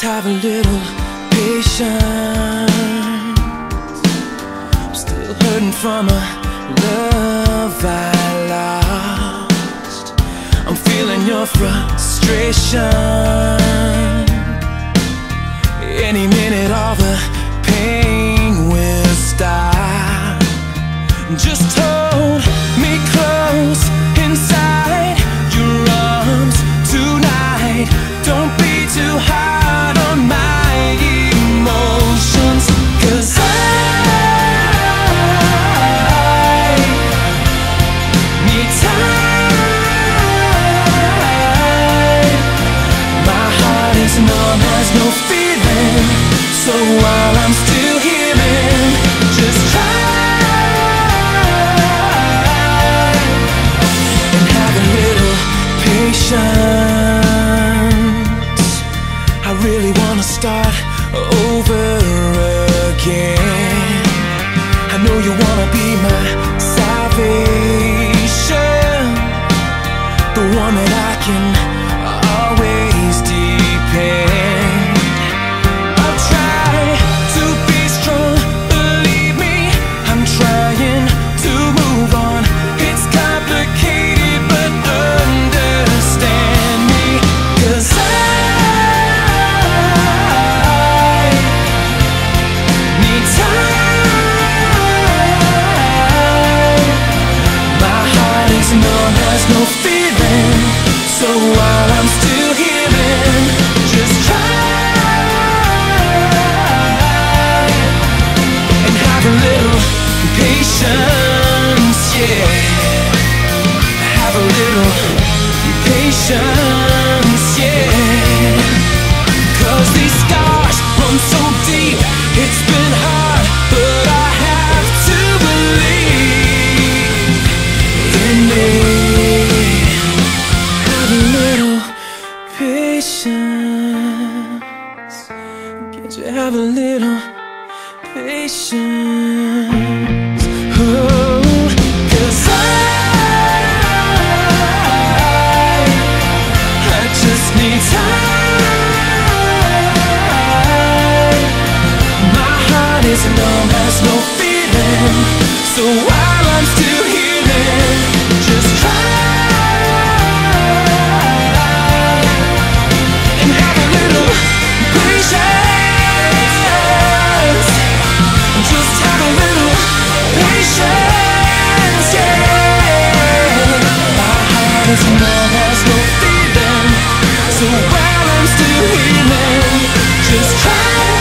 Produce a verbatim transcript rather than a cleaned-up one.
have a little patience. I'm still hurting from a love I lost. I'm feeling your frustration. Any minute all the pain will stop. Just hold me close inside your arms tonight. Don't be too hard on my emotions, 'cause I need time. My heart is numb, has no feeling. So while I'm still healing, just try and have a little patience. I really wanna start over again. I know you wanna be my salvation, the one that I can always depend. I'll try to be strong, believe me, I'm trying to move on. It's complicated, but understand me, 'cause I need time. My heart is numb, has no feeling. So while I'm still healing, just try and have a little patience, yeah. Have a little patience, yeah. 'Cause these scars run so deep, it's been hard, but I have to believe in me. Have a little patience. Can't you have a little patience? Oh, 'cause I, I just need time. My heart is numb, has no feeling. So while I'm still healing, just try and have a little patience. Just have a little patience, yeah. My heart is numb, has no feeling. So while I'm still healing, just try